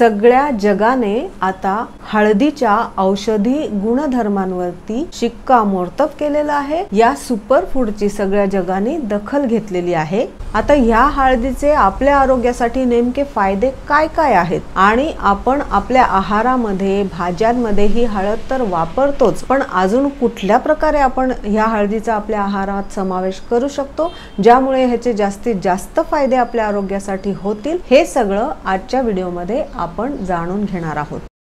सगळ्या जगाने आता हळदीच्या औषधी गुणधर्मांवरती शिक्कामोर्तब केलेला आहे। या सुपर फूडची सगळ्या जगाने दखल घेतलेली आहे। आता ह्या हळदीचे आपल्या आरोग्यासाठी नेमके फायदे काय काय आहेत आणि आपण आपल्या आहारामध्ये भाज्यांमध्ये ही हळद तर वापरतोच, पण अजून कुठल्या प्रकारे आपण ह्या हळदीचा आपल्या आहारात समावेश करू शकतो ज्यामुळे ह्याचे जास्तीत जास्त फायदे आपल्या आरोग्यासाठी होतील, हे सगळं आजच्या व्हिडिओमध्ये आपण जाणून घेणार आहोत।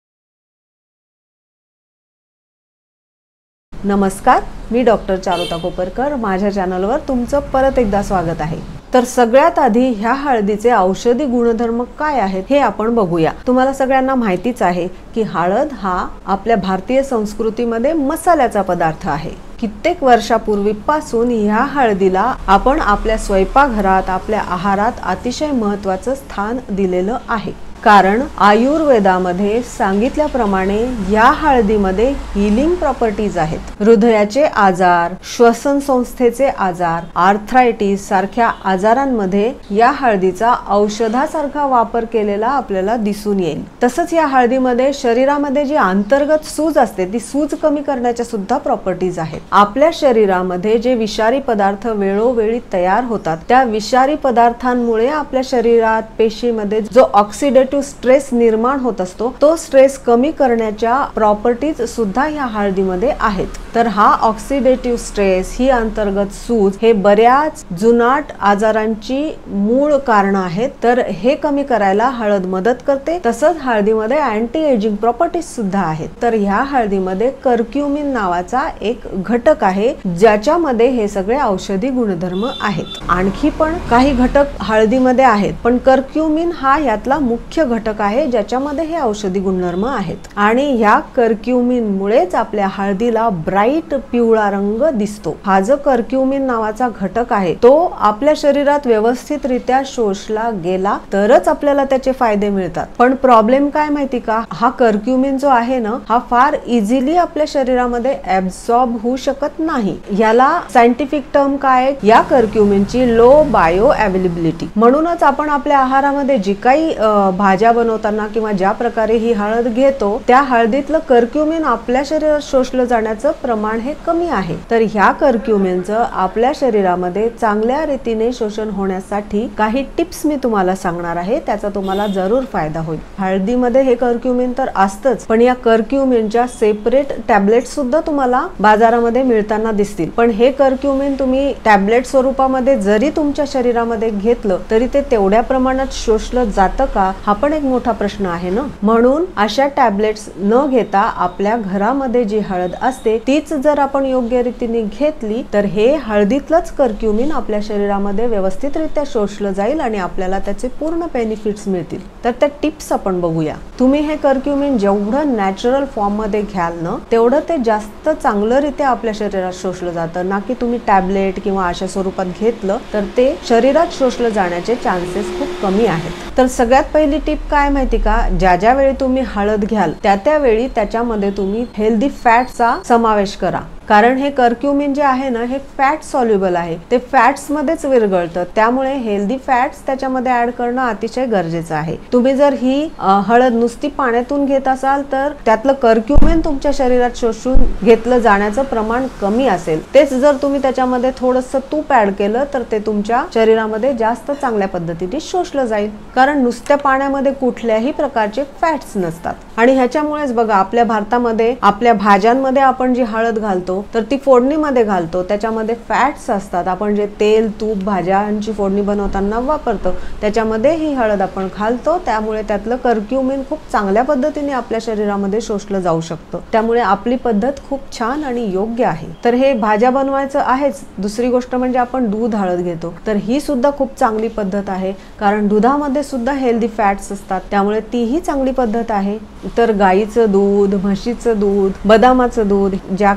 नमस्कार, मी डॉक्टर चारुता कोपरकर। माझ्या चॅनलवर तुमचं परत एकदा स्वागत आहे। तर सगळ्यात आधी ह्या हळदीचे औषधी गुणधर्म काय आहेत हे आपण बघूया। तुम्हाला सगळ्यांना माहितीच आहे की हळद हा आपल्या भारतीय संस्कृतीमध्ये मसाल्याचा पदार्थ आहे। कित्येक वर्षापूर्वीपासून ह्या हळदीला आपण आपल्या स्वयंपाकघरात, आपल्या आहारात अतिशय महत्त्वाचं स्थान दिलेलं आहे। कारण आयुर्वेदामध्ये सांगितल्याप्रमाणे या हळदीमध्ये हीलिंग प्रॉपर्टीज आहेत। हृदयाचे आजार, श्वसन संस्थेचे आजार, आर्थरायटिस सारख्या आजारांमध्ये या हळदीचा औषधासारखा वापर केलेला आपल्याला दिसून येईल। तसंच या हळदीमध्ये शरीरामध्ये जी अंतर्गत सूज असते ती सूज कमी करण्याच्या सुद्धा प्रॉपर्टीज आहेत। आपल्या शरीरामध्ये जे विषारी पदार्थ वेळोवेळी तयार होतात त्या विषारी पदार्थांमुळे आपल्या शरीरात पेशीमध्ये जो ऑक्सिडेटिव्ह स्ट्रेस निर्माण होत असतो तो स्ट्रेस कमी करण्याच्या प्रॉपर्टीज सुद्धा ह्या हळदीमध्ये आहेत। तर हा ऑक्सिडेटिव्ह स्ट्रेस, ही अंतर्गत सूज हे बऱ्याच जुनाट आजारांची मूळ कारण आहेत। तर हे कमी करायला हळद मदत करते। तसंच हळदीमध्ये अँटी एजिंग प्रॉपर्टीज सुद्धा आहेत। तर ह्या हळदीमध्ये कर्क्युमिन नावाचा एक घटक आहे ज्याच्यामध्ये हे सगळे औषधी गुणधर्म आहेत। आणखी पण काही घटक हळदीमध्ये आहेत, पण कर्क्युमिन हा यातला मुख्य घटक आहे ज्याच्यामध्ये हे औषधी गुणधर्म आहेत। आणि ह्या कर्क्युमिन मुळेच आपल्या हळदीला ब्राईट पिवळा रंग दिसतो। हा जो कर्क्युमिन नावाचा घटक आहे तो आपल्या शरीरात व्यवस्थितरित्या शोषला गेला तरच आपल्याला त्याचे फायदे मिळतात। पण प्रॉब्लेम काय माहिती का, हा कर्क्युमिन जो आहे ना हा फार इझिली आपल्या शरीरामध्ये ऍब्सॉर्ब होऊ शकत नाही। याला सायंटिफिक टर्म काय, या कर्क्युमिनची लो बायो अवेलेबिलिटी। म्हणूनच आपण आपल्या आहारामध्ये जी काही भाज्या बनवताना किंवा ज्या प्रकारे ही हळद घेतो त्या हळदीतलं कर्क्युमिन आपल्या शरीरात शोषलं जाण्याचं प्रमाण हे कमी आहे। तर ह्या कर्क्युमिनचं आपल्या शरीरामध्ये चांगल्या रीतीने शोषण होण्यासाठी काही टिप्स मी तुम्हाला सांगणार आहे, त्याचा तुम्हाला जरूर फायदा होईल। हळदीमध्ये हे कर्क्युमिन तर असतंच, पण या कर्क्युमिनच्या सेपरेट टॅबलेट सुद्धा तुम्हाला बाजारामध्ये मिळताना दिसतील। पण हे कर्क्युमिन तुम्ही टॅबलेट स्वरूपामध्ये जरी तुमच्या शरीरामध्ये घेतलं तरी ते तेवढ्या प्रमाणात शोषलं जातं का, हा पण एक मोठा प्रश्न आहे ना। म्हणून अशा टॅबलेट्स न घेता आपल्या घरामध्ये जी हळद असते तीच जर आपण योग्य रीतीने घेतली तर हे हळदीतलंच कर्क्युमिन आपल्या शरीरामध्ये व्यवस्थितरित्या शोषलं जाईल आणि आपल्याला त्याचे पूर्ण बेनिफिट्स मिळतील। तर त्या टिप्स आपण बघूया। तुम्ही हे कर्क्युमिन जेवढं नॅचरल फॉर्म मध्ये घ्याल ना तेवढं ते जास्त चांगलंरित्या आपल्या शरीरात शोषलं जातं, ना की तुम्ही टॅबलेट किंवा अशा स्वरूपात घेतलं तर ते शरीरात शोषलं जाण्याचे चान्सेस खूप कमी आहेत। तर सगळ्यात पहिली टिप काय माहिती का, ज्या वेळी तुम्ही हळद घ्याल त्या वेळी त्याच्यामध्ये तुम्ही हेल्दी फॅटचा समावेश करा। कारण हे कर्क्युमिन जे आहे ना हे फॅट सॉल्युबल आहे, ते फॅट्स मध्येच विरघळतं, त्यामुळे हेल्दी फॅट्स त्याच्यामध्ये ऍड करणं अतिशय गरजेचं आहे। तुम्ही जर ही हळद नुसती पाण्यातून घेत असाल तर त्यातलं कर्क्युमिन तुमच्या शरीरात शोषून घेतलं जाण्याचं प्रमाण कमी असेल। तेच जर तुम्ही त्याच्यामध्ये थोडंसं तूप ऍड केलं तर ते तुमच्या शरीरामध्ये जास्त चांगल्या पद्धतीने शोषलं जाईल। कारण नुसत्या पाण्यामध्ये कुठल्याही प्रकारचे फॅट्स नसतात। आणि ह्याच्यामुळेच बघा आपल्या भारतामध्ये आपल्या भाज्यांमध्ये आपण जी हळद घालतो तर ती फोडणीमध्ये घालतो, त्याच्यामध्ये फॅट्स असतात। आपण जे तेल, तूप भाज्यांची फोडणी बनवताना वापरतो त्याच्यामध्ये ही हळद आपण घालतो, त्यामुळे त्यातलं कर्क्युमिन खूप चांगल्या पद्धतीने आपल्या शरीरामध्ये शोषलं जाऊ शकतं। त्यामुळे आपली पद्धत खूप छान आणि योग्य आहे। तर हे भाज्या बनवायचं आहेच। दुसरी गोष्ट म्हणजे आपण दूध हळद घेतो, तर ही सुद्धा खूप चांगली पद्धत आहे, कारण दुधामध्ये सुद्धा हेल्दी फॅट्स असतात, त्यामुळे तीही चांगली पद्धत आहे। तर गाईचं दूध, म्हशीचं दूध, बदामाचं दूध, ज्या कुठल्या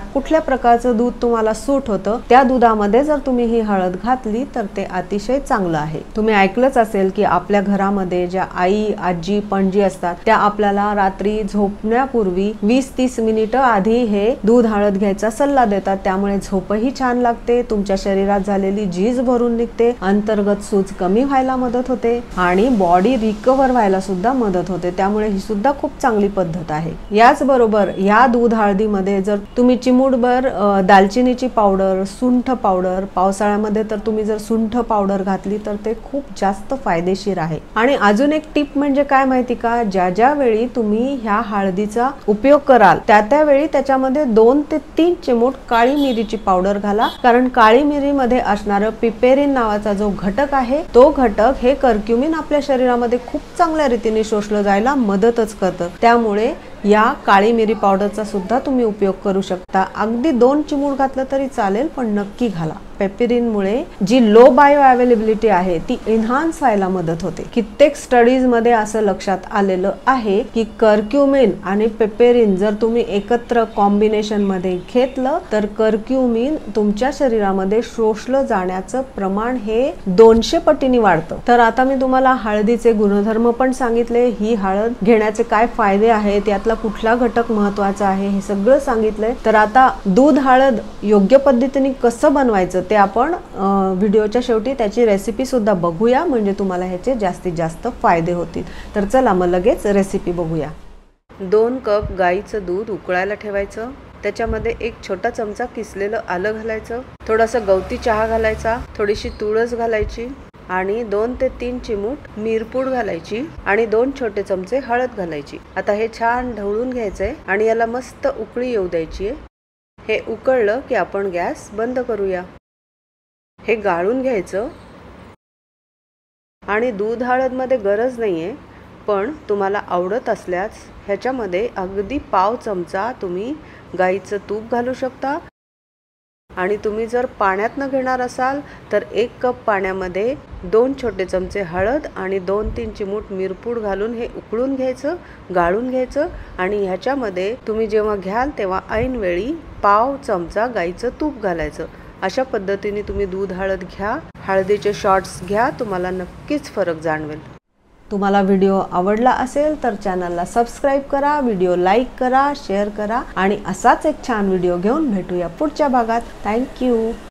प्रकारचं दूध तुम्हाला सूट होतं त्या दुधामध्ये जर तुम्ही ही हळद घातली तर ते अतिशय चांगलं आहे। तुम्ही ऐकलंच असेल की आपल्या घरामध्ये ज्या आई, आजी, पणजी असतात त्या आपल्याला रात्री झोपण्यापूर्वी 20-30 मिनिटं आधी हे दूध हळद घ्यायचा सल्ला देतात। त्यामुळे झोपही छान लागते, तुमच्या शरीरात झालेली झीज भरून निघते, अंतर्गत सूज कमी व्हायला मदत होते आणि बॉडी रिकवर व्हायला सुद्धा मदत होते। त्यामुळे ही सुद्धा खूप चांगली पद्धत आहे। याचबरोबर या दूध हळदीमध्ये जर तुम्ही चिमूटभर दालचिनीची पावडर, सुंठ पावडर, पावसाळ्यामध्ये तर तुम्ही जर सुंठ पावडर घातली तर ते खूप जास्त फायदेशीर आहे। आणि अजून एक टिप म्हणजे काय माहिती का, ज्या ज्या वेळी तुम्ही ह्या हळदीचा उपयोग कराल त्या वेळी त्याच्यामध्ये 2 ते 3 चिमूट काळी मिरीची पावडर घाला, कारण काळी मिरीमध्ये असणारं पिपेरिन नावाचा जो घटक आहे तो घटक हे कर्क्युमिन आपल्या शरीरामध्ये खूप चांगल्या रीतीने शोषलं जायला मदतच करतं। त्यामुळे या काळी मिरी पावडरचा सुद्धा तुम्ही उपयोग करू शकता। अगदी 2 चिमूट घातलं तरी चालेल, पण नक्की घाला। पेपेरिनमुळे जी लो बायो अवेलेबिलिटी आहे ती एन्हान्स व्हायला मदत होते। कित्येक स्टडीज मध्ये असं लक्षात आलेलं आहे की कर्क्युमिन आणि पेपेरिन जर तुम्ही एकत्र कॉम्बिनेशन मध्ये घेतलं तर कर्क्युमिन तुमच्या शरीरामध्ये शोषलं जाण्याचं प्रमाण हे 200 पटीने वाढतं। तर आता मी तुम्हाला हळदीचे गुणधर्म पण सांगितले, ही हळद घेण्याचे काय फायदे आहेत, यातला कुठला घटक महत्त्वाचा आहे हे सगळं सांगितलंय। तर आता दूध हळद योग्य पद्धतीने कसं बनवायचं ते आपण व्हिडिओच्या शेवटी त्याची रेसिपी सुद्धा बघूया, म्हणजे तुम्हाला ह्याचे जास्तीत जास्त फायदे होतील। तर चला मग लगेच रेसिपी बघूया। 2 कप गाईचं दूध उकळायला ठेवायचं, त्याच्यामध्ये 1 छोटा चमचा किसलेलं आलं घालायचं, थोडासा गवती चहा घालायचा, थोडीशी तुळस घालायची आणि 2 ते 3 चिमूट मिरपूड घालायची आणि 2 छोटे चमचे हळद घालायची। आता हे छान ढवळून घ्यायचंय आणि याला मस्त उकळी येऊ द्यायची आहे। हे उकळलं की आपण गॅस बंद करूया। हे गाळून घ्यायचं आणि दूध हळद मध्ये गरज नाहीये, पण तुम्हाला आवडत असल्यास ह्याच्यामध्ये अगदी पाव चमचा तुम्ही गाईचं तूप घालू शकता आणि तुम्ही जर पाण्यात न घेणार असाल तर 1 कप पाण्यामध्ये 2 छोटे चमचे हळद आणि 2-3 चिमूट मिरपूड घालून हे उकळून घ्यायचं, गाळून घ्यायचं आणि ह्याच्यामध्ये तुम्ही जेव्हा घ्याल तेव्हा ऐनवेळी पाव चमचा गाईचं तूप घालायचं। अशा पद्धतीने तुम्ही दूध हळद घ्या, हळदीचे शॉट्स घ्या, तुम्हाला नक्कीच फरक जाणवेल। तुम्हाला व्हिडिओ आवडला असेल तर चॅनलला सबस्क्राइब करा, व्हिडिओ लाईक करा, शेअर करा आणि असाच एक छान व्हिडिओ घेऊन भेटूया पुढच्या भागात। थँक्यू।